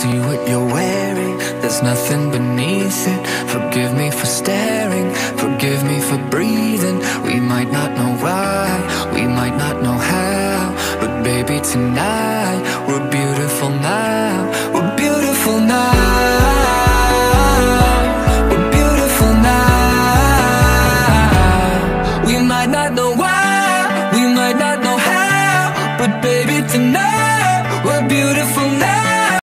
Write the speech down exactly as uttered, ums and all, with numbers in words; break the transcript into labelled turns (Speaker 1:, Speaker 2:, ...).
Speaker 1: see what you're wearing, there's nothing beneath it. Forgive me for staring, forgive me for breathing. We might not know why, we might not know how, but baby tonight